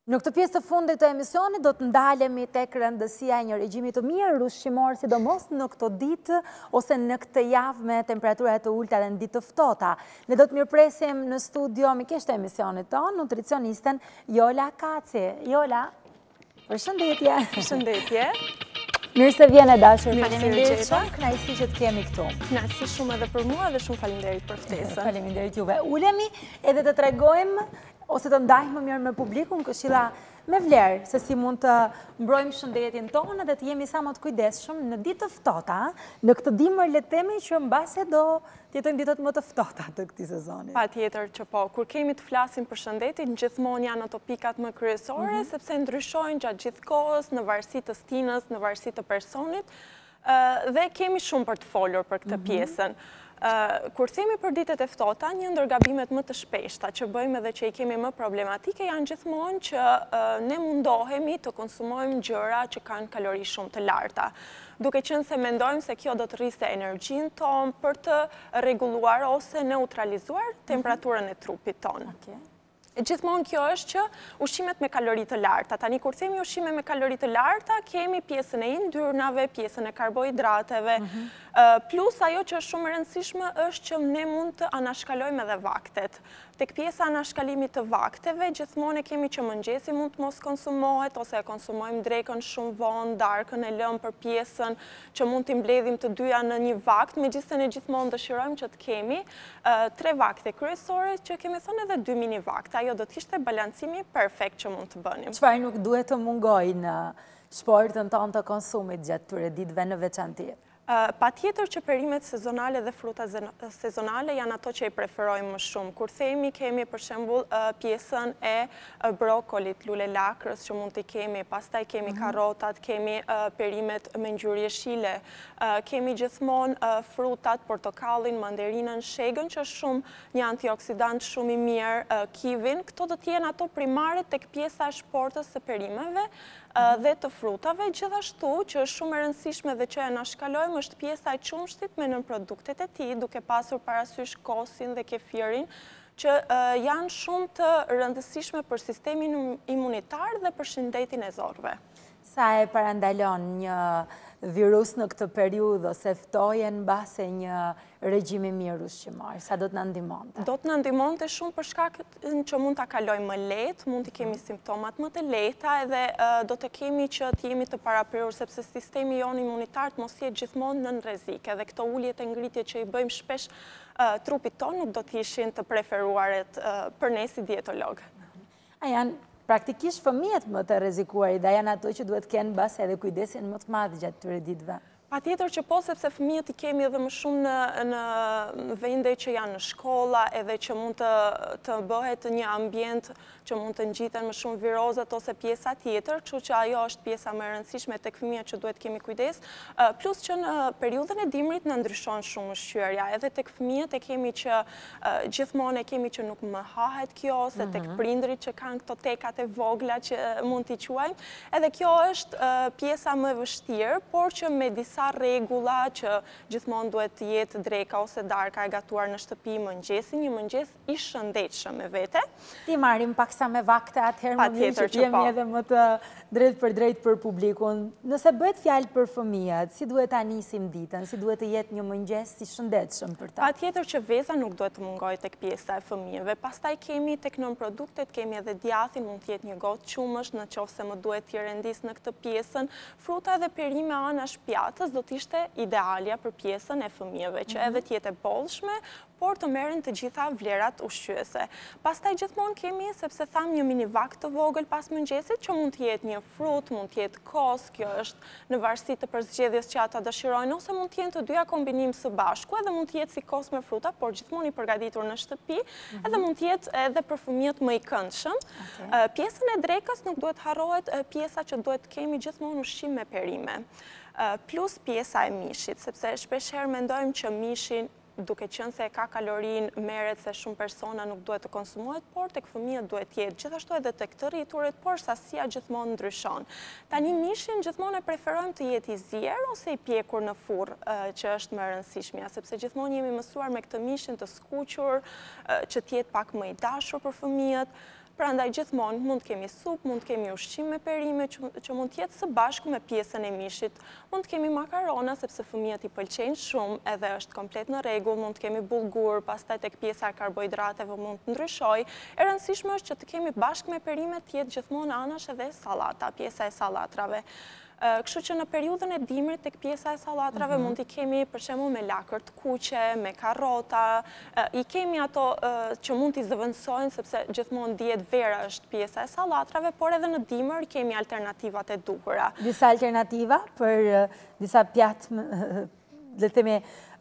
Në këtë pjesë të fundit të emisionit do të ndalemi tek rëndësia e një regjimi të mirë ushqimor, sidomos në këto ditë ose në këtë javë me temperatura të ulta dhe në ditë të ftohta. Ne do të mirëpresim në studio mikesht e emisionit tonë, nutricionisten Jola Kaci. Jola, përshëndetje. Përshëndetje. Mirë se vjen e dashur. Faleminderit shumë, kënaqësi që të kemi këtu. Kënaqësi shumë edhe për mua dhe shumë faleminderit për ftesën. Faleminderit juve. Ulemi edhe të tregojmë ose të ndajmë më mirë me publikun këshilla me vlerë, se si mund të mbrojmë shëndetin tonë dhe të jemi sa më të kujdesshëm në ditë të ftohta, në këtë dimër le të themi që mbase do të jetojnë ditët më të ftohta të këtij sezoni. Patjetër që po, kur kemi të flasim për shëndetin, gjithmonë janë ato pikat më kryesore, sepse ndryshojnë gjatë gjithë kohës, në varësi të stinës, në varësi të personit, dhe kemi shumë për të folur për këtë pjesën. Kur themi për ditët e ftohta, një ndër gabimet më të shpeshta që bëjmë dhe që i kemi më problematike janë gjithmonë që ne mundohemi të konsumojmë gjëra që kanë kalori shumë të larta. Duke qenë se mendojmë se kjo do të rriste energjinë tonë për të rregulluar ose neutralizuar temperaturën e trupit tonë. Gjithmonë kjo është që ushqimet me kalori të larta. Tani kur themi ushqime me kalori të larta, kemi pjesën e yndyrnave, pjesën e karbohidrateve, plus ajo që është shumë e rëndësishme është që ne mund të anashkalojmë edhe vaktet. Tek pjesa anashkalimit të vakteve, gjithmonë e kemi që mëngjesi mund të mos konsumohet, ose e konsumojmë drekën shumë vonë, darkën e lëmë për pjesën që mund t'i mbledhim të dyja në një vakt, megjithëse ne gjithmonë dëshirojmë që të kemi 3 vakte kryesore që kemi thënë edhe 2 mini vakte. Ajo do të ishte balancimi perfekt që mund të bënim. Çfarë nuk duhet të mungojë në sportën tonë të konsumit gjatë këtyre ditëve në veçantë? Patjetër që perimet sezonale dhe fruta sezonale janë ato që i preferojmë më shumë. Kur themi kemi për shembull pjesën e brokolit, lule lakrës që mund t'i kemi, pastaj kemi karrotat, kemi perimet me ngjyrë jeshile, kemi gjithmonë frutat, portokallin, manderinën, shegën që është shumë një antioksidant shumë i mirë, kivin. Këto do t'jenë ato primare tek pjesa e shportës së perimeve dhe të frutave, gjithashtu që është shumë e rëndësishme dhe që e anashkalojmë është pjesa e qumshtit me nën produktet e tij, duke pasur parasysh kosin dhe kefirin, që janë shumë të rëndësishme për sistemin imunitar dhe për shëndetin e zorëve. Sa e parandalon një virus në këtë periudhë ose ftohen mbase një regjimi mirë ushqimor? Sa do të na ndihmonte? Do të na ndihmonte shumë për shkak që mund ta kalojmë më lehtë, mund të kemi simptomat më të lehta edhe do të kemi që të jemi të paraprirur sepse sistemi jon imunitar të mos jetë gjithmonë nën rrezik. Edhe këto uljet e ngritjet që i bëjmë shpesh trupit tonë nuk do të ishin të preferuaret për ne si dietolog. A janë praktikisht fëmijët më të rrezikuar dhe janë ato që duhet kenë mbase edhe kujdesin më të madh gjatë këtyre ditëve? Patjetër që po, sepse fëmijët i kemi edhe më shumë në vende që janë në shkolla, edhe që mund të bëhet një ambient që mund të ngjiten më shumë virozat ose pjesa tjetër, kështu që ajo është pjesa më e rëndësishme tek fëmijët që duhet kemi kujdes, plus që në periudhën e dimrit na ndryshon shumë ushqyerja, edhe tek fëmijët e kemi që gjithmonë e kemi që nuk më hahet kjo, ose tek prindrit që kanë këto tekat e vogla që mund t'i quajmë, edhe kjo është pjesa më e vështirë, por që me disa rregulla që gjithmonë duhet të jetë dreka ose darka e gatuar në shtëpi mëngjesi, një mëngjes i shëndetshëm me vete. Ti marrim paksa me vakte atëherë më mirë që jemi edhe më të drejt për drejt për publikun. Nëse bëhet fjalë për fëmijët, si duhet ta nisim ditën, si duhet të jetë një mëngjes i shëndetshëm për ta? Patjetër që veza nuk duhet të mungojë tek pjesa e fëmijëve. Pastaj kemi tek nën produktet, kemi edhe djathin, mund të jetë një gotë qumësh, nëse më duhet t'i rendis në këtë pjesën. Fruta dhe perime anash pjatës do të ishte idealja për pjesën e fëmijëve, që edhe të jetë e bollshme, por të merren të gjitha vlerat ushqyese. Pastaj gjithmonë kemi, sepse tham, një mini vakt të vogël pas mëngjesit që mund të jetë një frut, mund të jetë kos, kjo është në varësi të përzgjedhjes që ata dëshirojnë, ose mund të jenë të dyja kombinim së bashku, edhe mund të jetë si kos me fruta, por gjithmonë i përgatitur në shtëpi, edhe mund të jetë edhe për fëmijët më i këndshëm. Pjesën e drekës nuk duhet harrohet pjesa që duhet kemi gjithmonë ushqim me perime. Plus pjesa e mishit, sepse shpeshherë mendojmë që mishin duke qenë se ka kalorin, merret se shumë persona nuk duhet të konsumohet, por tek fëmijët duhet jetë. Gjithashtu edhe tek të rriturit, por sasia gjithmonë ndryshon. Tani mishin gjithmonë e preferojmë të jetë i zier ose i pjekur në furr, që është më e rëndësishmja, sepse gjithmonë jemi mësuar me këtë mishin të skuqur, që të jetë pak më i dashur për fëmijët. Prandaj gjithmonë mund të kemi supë, mund të kemi ushqim me perime që mund të jetë së bashku me pjesën e mishit. Mund të kemi makarona sepse fëmijët i pëlqejnë shumë edhe është komplet në rregull, mund të kemi bullgur, pastaj tek pjesa e karbohidrateve mund të ndryshojë. E rëndësishme është që të kemi bashkë me perime të jetë gjithmonë anash edhe sallata, pjesa e sallatrave. Kështu që në periudhën e dimrit tek pjesa e sallatrave mund t'i kemi për shembull me lakër të kuqe, me karrota, i kemi ato që mund t'i zëvendësojnë sepse gjithmonë dihet vera është pjesa e sallatrave, por edhe në dimër kemi alternativat e duhura. Disa alternativa për disa pjatë, le të themi,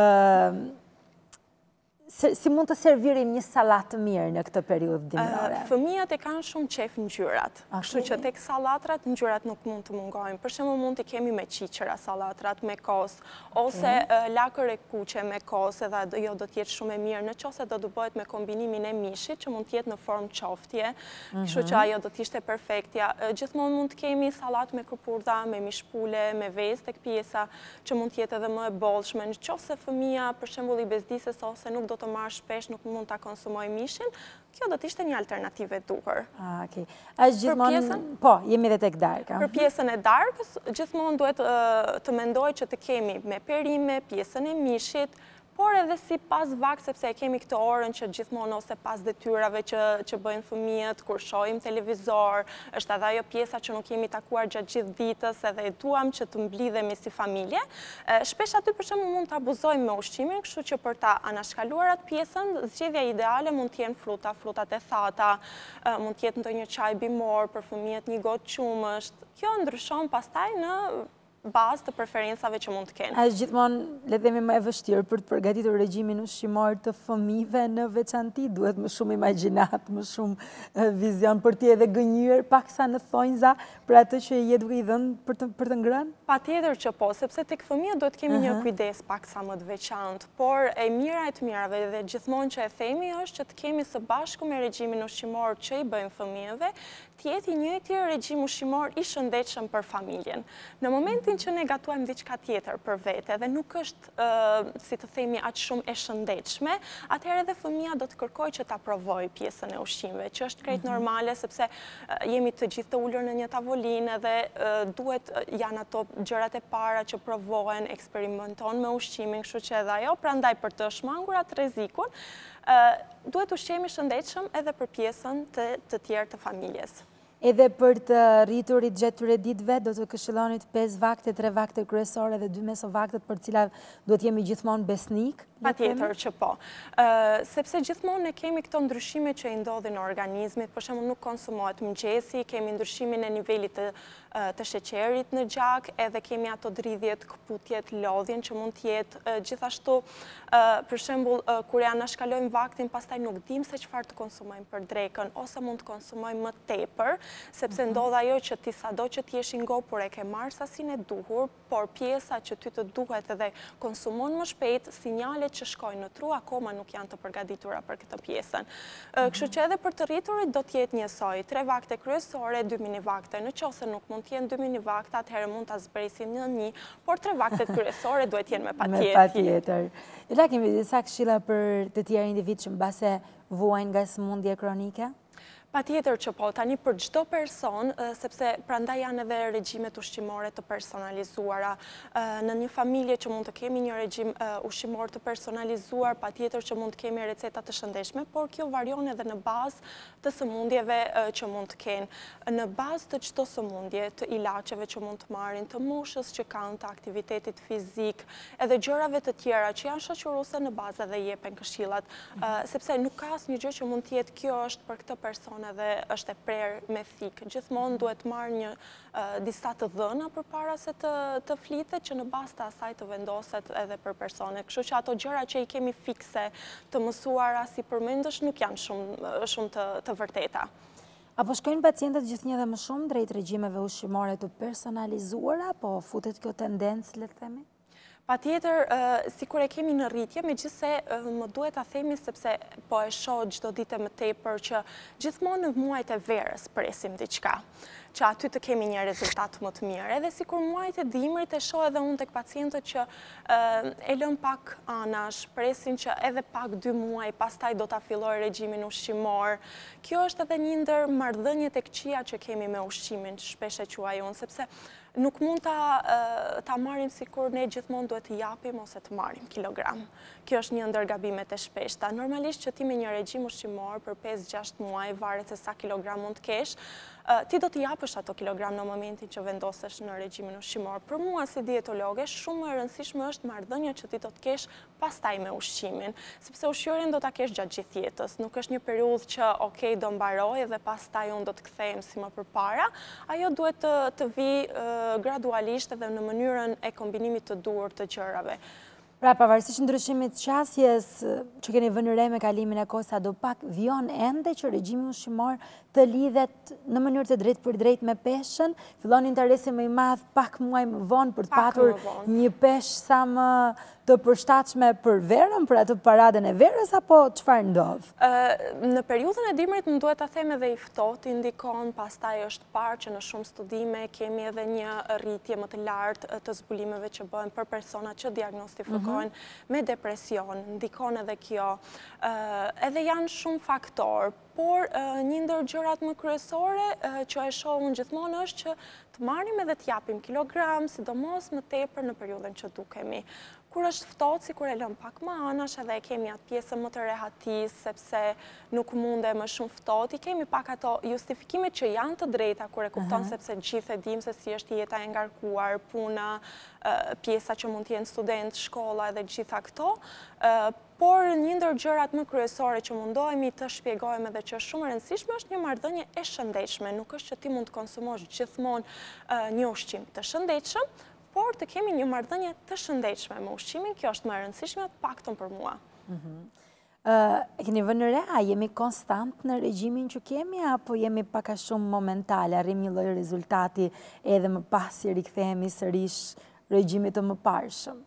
si mund të servirim një sallatë të mirë në këtë periudhë dimrore? Fëmijët e kanë shumë qef ngjyrat, kështu që tek sallatrat ngjyrat nuk mund të mungojnë. Për shembull mund të kemi me qiqëra sallatrat, me kos, ose lakër e kuqe me kos, edhe jo do të jetë shumë e mirë nëse do të bëhet me kombinimin e mishit që mund të jetë në formë qoftje, kështu që ajo do të ishte perfektja. Gjithmonë mund të kemi sallatë me këpurdha, me mishpule, me vezë tek pjesa që mund të jetë edhe më e bollshme. Nëse fëmia për shembull i bezdises ose nuk do të marrë shpesh, nuk mund ta konsumoj mishin, kjo do të ishte një alternativë e duhur. Okej. Është gjithmonë, po, jemi edhe tek darka. Për pjesën e darkës, gjithmonë duhet të mendoj që të kemi me perime, pjesën e mishit, por edhe si pas vakt, sepse e kemi këtë orën që gjithmonë ose pas detyrave që bëjnë fëmijët, kur shohim televizor, është edhe ajo pjesa që nuk jemi takuar gjatë gjithë ditës, edhe e duam që të mblidhemi si familje. Shpesh aty për shembull mund të abuzojmë me ushqimin, kështu që për ta anashkaluar atë pjesën, zgjedhja ideale mund të jenë frutat e thata, mund të jetë ndonjë çaj bimor për fëmijët, një gotë qumësht. Kjo ndryshon pastaj në bazë të preferencave që mund të kenë. Është gjithmonë, le të themi, më e vështirë për të përgatitur regjimin ushqimor të fëmijëve në veçanti, duhet më shumë imagjinat, më shumë vizion për t'i edhe gënjur paksa në thonjza për atë që je duke i dhënë për të ngrënë? Patjetër që po, sepse tek fëmijët duhet kemi një kujdes paksa më të veçantë, por e mira e të mirave dhe gjithmonë që e themi është që të kemi së bashku me regjimin ushqimor që i bëjmë fëmijëve, të jetë i njëjti regjim ushqimor i shëndetshëm për familjen. Në momentin që ne gatuajmë diçka tjetër për vete dhe nuk është, si të themi, aq shumë e shëndetshme, atëherë edhe fëmia do të kërkojë që ta provojë pjesën e ushqimeve, që është krejt normale sepse jemi të gjithë të ulur në një tavolinë dhe duhet janë ato gjërat e para që provohen, eksperimenton me ushqimin, kështu që edhe ajo, prandaj për të shmangur atë rrezikun, duhet ushqimi shëndetshëm edhe për pjesën të tjerë të familjes. Edhe për të rriturit gjatë këtyre ditëve, do të këshillonit 5 vakte, 3 vakte kryesore dhe 2 mesovaktet për cilat duhet jemi gjithmonë besnik? Patjetër që po. Sepse gjithmonë ne kemi këto ndryshime që i ndodhin në organizmit, për shembull nuk konsumohet mëngjesi, kemi ndryshimin e nivelit të sheqerit në gjak, edhe kemi ato dridhjet, këputjet, lodhjen që mund të jetë gjithashtu, për shembull kur ja anashkalojmë vaktin, pastaj nuk dim se çfarë të konsumojmë për drekën, ose mund të konsumojmë më tepër, sepse ndodh ajo që ti sado që ti jesh i ngopur e ke marrë sasinë e duhur, por pjesa që ty të duhet edhe konsumon më shpejt, sinjalet që shkojnë në tru akoma nuk janë të përgatitura për këtë pjesën. Kështu që edhe për të rriturit do të jetë njësoj, 3 vakte kryesore, 2 mini vakte. Nëse nuk mund të jenë 2 mini vakte, atëherë mund ta zbresim në 1, por 3 vaktet kryesore duhet jenë me patjetër. Me patjetër. Ila kemi disa këshilla për të tjerë individ që mbase vuajnë nga sëmundje kronike? Patjetër që po, tani për çdo person, sepse prandaj janë edhe regjimet ushqimore të personalizuara. Në një familje që mund të kemi një regjim ushqimor të personalizuar, patjetër që mund të kemi receta të shëndetshme, por kjo varion edhe në bazë të sëmundjeve që mund të kenë. Në bazë të çdo sëmundje, të ilaçeve që mund të marrin, të moshës që kanë, të aktivitetit fizik, edhe gjërave të tjera që janë shoqëruese në bazë dhe jepen këshillat, sepse nuk ka asnjë gjë që mund të jetë kjo është për këtë person edhe është e prerë me thikë. Gjithmonë duhet marrë disa të dhëna përpara se të flitet, që në bazë të asaj të vendoset edhe për persone. Kështu që ato gjëra që i kemi fikse të mësuara si përmendësh nuk janë shumë të vërteta. Apo shkojnë pacientët gjithnjë dhe më shumë drejt regjimeve ushqimore të personalizuara, po futet kjo tendencë, le të themi? Patjetër, sikur e kemi në rritje, megjithse më duhet ta themi sepse po e shoh çdo ditë më tepër që gjithmonë në muajt e verës presim diçka. që aty të kemi një rezultat më të mirë. Edhe sikur muajt e dimrit e shoh edhe unë tek pacientët që e lën pak anash, presin që edhe pak 2 muaj pastaj do ta fillojë regjimin ushqimor. Kjo është edhe një ndër marrëdhëniet e këqija që kemi me ushqimin, shpesh e quaj unë, sepse nuk mund ta marrim sikur ne gjithmonë duhet të japim ose të marrim kilogram. Kjo është një ndër gabimet e shpeshta. Normalisht që ti me një regjim ushqimor për 5-6 muaj, varet se sa kilogram mund të kesh, ti do t'i japësh ato kilogram në momentin që vendosesh në regjimin ushqimor. Për mua si dietologe, shumë e rëndësishme është marrëdhënia që ti do të kesh pastaj me ushqimin, sepse ushqyerin do ta kesh gjatë gjithë jetës. Nuk është një periudhë që okej do mbaroj dhe pastaj unë do të kthehem si më përpara. Ajo duhet të vi gradualisht edhe në mënyrën e kombinimit të duhur të gjërave. Pra, pavarësisht ndryshimit të qasjes që keni vënë re me kalimin e kohës, do pak vijon ende që regjimi ushqimor të lidhet në mënyrë të drejtë për drejtë me peshën, fillon interesi më i madh pak muaj më vonë për të patur një peshë sa më të përshtatshme për verën, për atë paradën e verës, apo çfarë ndodh? Në periudhën e dimrit më duhet ta them edhe i ftohtë indikon, pastaj është parë që në shumë studime kemi edhe një rritje më të lartë të zbulimeve që bëhen për persona që diagnostifikohen me depresion, ndikon edhe kjo. Edhe janë shumë faktorë, por një ndër gjërat më kryesore që e shoh unë gjithmonë është që të marrim edhe të japim kilogram, sidomos më tepër në periudhën që dukemi. Kur është ftohtë, sikur e lëm pak më anash, edhe e kemi atë pjesën më të rehatis, sepse nuk munde më shumë ftohtë, i kemi pak ato justifikimet që janë të drejta, kur e kupton sepse gjithë e dim se si është jeta e ngarkuar, puna, pjesa që mund të jenë student, shkolla edhe gjitha këto, por një ndër gjërat më kryesore që mundohemi të shpjegojmë edhe që është shumë e rëndësishme është një marrëdhënie e shëndetshme. Nuk është që ti mund të konsumosh gjithmonë një ushqim të shëndetshëm, por të kemi një marrëdhënie të shëndetshme me ushqimin, kjo është më e rëndësishme, paktën për mua. E keni vënë re, a jemi konstant në regjimin që kemi, apo jemi pak a shumë momentale, arrim një lloj rezultati edhe më pas i rikthehemi sërish regjimit të mëparshëm?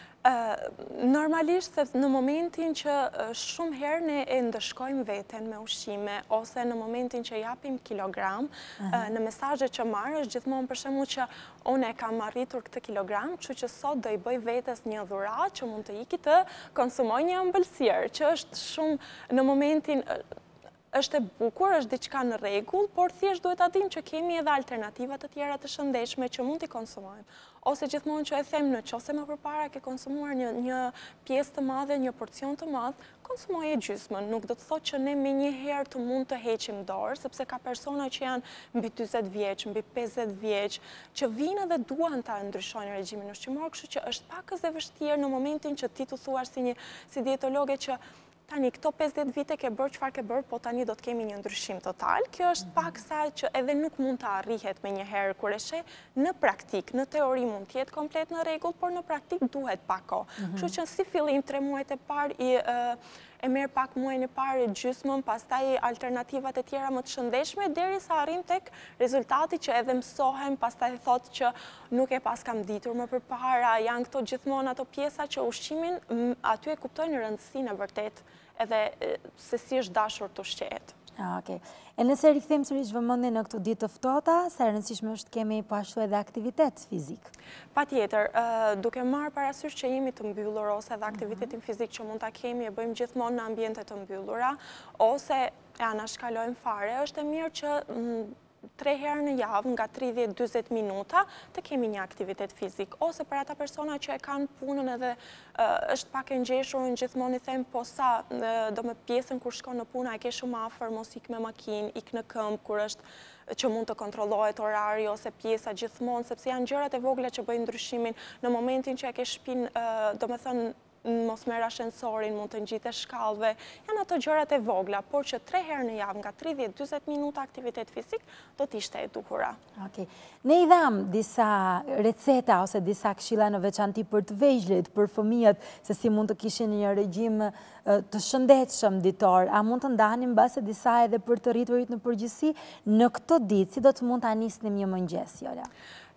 Normalisht, se në momentin që shumë herë ne e ndëshkojmë veten me ushqime, ose në momentin që japim kilogram, në mesazhet që marr është gjithmonë për shembull që unë e kam arritur këtë kilogram, kështu që sot do i bëj vetes një dhuratë që mund të iki të konsumoj një ëmbëlsirë, që është shumë në momentin është e bukur, është diçka në rregull, por thjesht duhet ta dimë që kemi edhe alternativa të tjera të shëndetshme që mund t'i konsumojmë. Ose gjithmonë që e them, nëse më përpara ke konsumuar një pjesë të madhe, një porcion të madh, konsumoje gjysmën. Nuk do të thotë që ne menjëherë të mund të heqim dorë, sepse ka persona që janë mbi 40 vjeç, mbi 50 vjeç, që vinë dhe duan ta ndryshojnë regjimin ushqimor, kështu që është pakës e vështirë në momentin që ti të thuash si dietologe që tani, këto 50 vite ke bërë çfarë ke bërë, po tani do të kemi një ndryshim total. Kjo është paksa që edhe nuk mund të arrihet me njëherë kur e sheh në praktik. Në teori mund të jetë komplet në rregull, por në praktik duhet pak kohë. Kështu që si fillim 3 muajt e parë e merr pak muajin e parë gjysmën, pastaj alternativat e tjera më të shëndetshme derisa arrim tek rezultati që edhe mësohem, pastaj thotë që nuk e pas kam ditur më përpara, janë këto gjithmonë ato pjesa që ushqimin aty e kuptojnë rëndësinë e vërtet edhe se si është dashur të ushqehet. Okej. E nëse rikthejmë sërish vëmendjen në këto ditë të ftohta, sa e rëndësishme është kemi po ashtu edhe aktivitet fizik? Patjetër, duke marrë parasysh që jemi të mbyllur ose edhe aktivitetin fizik që mund ta kemi e bëjmë gjithmonë në ambiente të mbyllura, ose e anashkalojmë fare, është e mirë që 3 herë në javë, nga 30-40 minuta, të kemi një aktivitet fizik. Ose për ata persona që e kanë punën edhe është pak e ngjeshur, unë gjithmonë i them, po sa do me pjesën kur shkon në punë, e ke shumë afër, mos ik me makinë, ik në këmbë kur është që mund të kontrollohet orari ose pjesa gjithmonë, sepse janë gjërat e vogla që bëjnë ndryshimin në momentin që e ke shtëpinë, do me thënë, mos merr ashensorin, mund të ngjitesh shkallëve, janë ato gjërat e vogla, por që 3 herë në javë nga 30-40 minuta aktivitet fizik do të ishte e duhura. Okej. Ne i dham disa receta ose disa këshilla në veçanti për të vegjëlit, për fëmijët, se si mund të kishin një regjim të shëndetshëm ditor. A mund të ndanim mbase disa edhe për të rriturit në përgjithësi në këto ditë, si do të mund ta nisnim një mëngjes, Jola?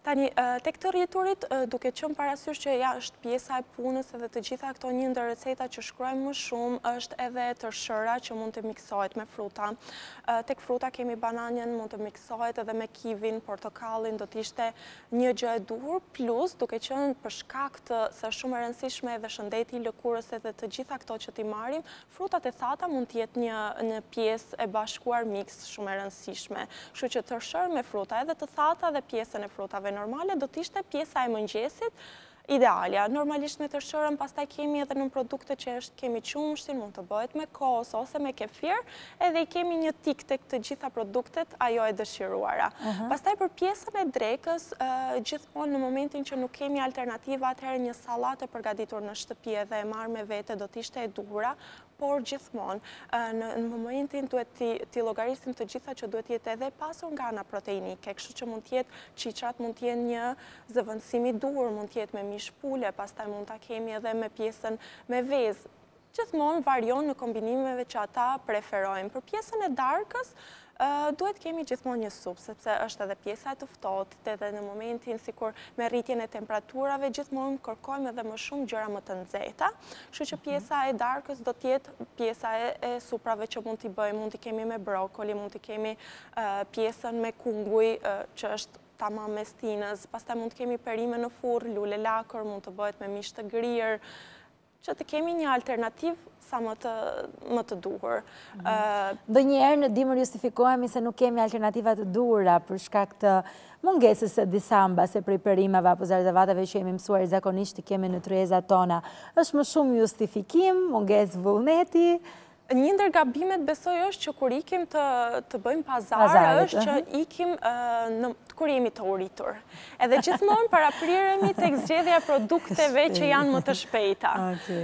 Tani, tek të rriturit, duke qenë parasysh që ja është pjesa e punës edhe të gjitha këto një ndër receta që shkruajmë më shumë, është edhe tërshëra që mund të miksohet me fruta. Tek fruta kemi bananjen, mund të miksohet edhe me kivin, portokallin, do t'ishte një gjë e duhur, plus duke qenë për shkak të se shumë e rëndësishme edhe shëndeti i lëkurës edhe të gjitha këto që t'i marrim, frutat e thata mund t'jetë një pjesë e bashkuar mix shumë e rëndësishme. Kështu që tërshër me fruta edhe të thata dhe pjesën e frutave normale do t'ishte pjesa e mëngjesit idealja. Normalisht me tërshërën pastaj kemi edhe në produkte që kemi qumshtin, mund të bëhet me kos ose me kefir, edhe i kemi një tik tek të gjitha produktet ajo e dëshiruara. Pastaj për pjesën e drekës, gjithmonë në momentin që nuk kemi alternativa, atëherë një sallatë e përgatitur në shtëpi edhe e marrë me vete do t'ishte e duhura, por gjithmonë në momentin duhet t'i llogarisim të gjitha që duhet jetë edhe pasur nga ana proteinike, kështu që mund t'jetë qiqrat, mund t'jenë një zëvendësim i duhur, mund t'jetë me mish pule, pastaj mund ta kemi edhe me pjesën me vezë. Gjithmonë varion në kombinimeve që ata preferojnë. Për pjesën e darkës, duhet kemi gjithmonë një supë, sepse është edhe pjesa e të ftohtit, edhe në momentin sikur me rritjen e temperaturave, gjithmonë kërkojmë edhe më shumë gjëra më të nxehta. Kështu që pjesa e darkës do t'jetë pjesa e suprave që mund t'i bëjmë, mund t'i kemi me brokoli, mund t'i kemi pjesën me kunguj, që është tamam mestinës, pastaj mund të kemi perime në furr, lule lakër, mund të bëhet me mish të grirë, që të kemi një alternativë sa më të duhur. Ndonjëherë në dimër justifikohemi se nuk kemi alternativa të duhura për shkak të mungesës së disa mbase prej perimeve apo zarzavatave që jemi mësuar zakonisht të kemi në tryezat tona. Është më shumë justifikim, mungesë vullneti. Një ndër gabimet besoj është që kur ikim të bëjmë pazar, është që ikim kur jemi të uritur. Edhe gjithmonë parapriremi tek zgjedhja e produkteve që janë më të shpejta.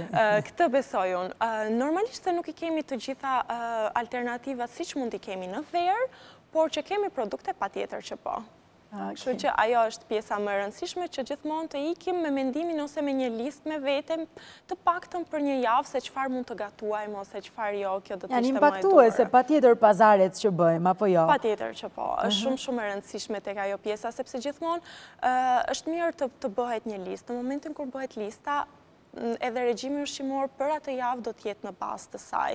Këtë besoj unë. Normalisht se nuk i kemi të gjitha alternativat siç mund t'i kemi në verë, por që kemi produkte patjetër që po. Kështu që ajo është pjesa më e rëndësishme që gjithmonë të ikim me mendimin ose me një listë me vete të paktën për një javë se çfarë mund të gatuajmë ose çfarë jo, kjo do të ishte më e duhur. Janë impaktuese patjetër pazaret që bëjmë apo jo? Patjetër që po. Është shumë e rëndësishme tek ajo pjesa sepse gjithmonë është mirë të bëhet një listë. Në momentin kur bëhet lista, edhe regjimi ushqimor për atë javë do t'jetë në bazë të saj.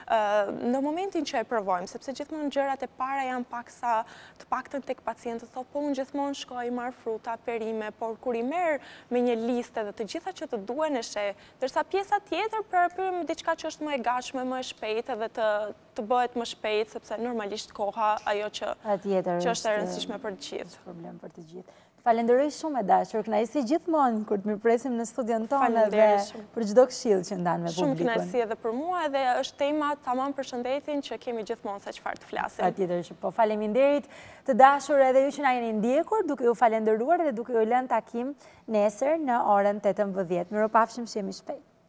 Në momentin që e provojmë, sepse gjithmonë gjërat e para janë të paktën tek pacientët, thotë po unë gjithmonë shkoj marr fruta, perime, por kur i merr me një listë dhe të gjitha që të duhen e sheh, ndërsa pjesa tjetër përpirim diçka që është më e gatshme, më e shpejtë edhe të bëhet më shpejt, sepse normalisht koha ajo që është e rëndësishme për të gjithë. Problem për të gjithë. Falenderoj shumë e dashur, kënaqësi gjithmonë kur të mirpresim në studion tonë dhe për çdo këshill që ndan me publikun. Shumë kënaqësi edhe për mua edhe është tema tamam për shëndetin që kemi gjithmonë se çfarë të flasim. Patjetër që po. Faleminderit të dashur edhe ju që na jeni ndjekur, duke ju falenderuar dhe duke ju lënë takim nesër në orën 18. Miropafshim, shihemi shpejt.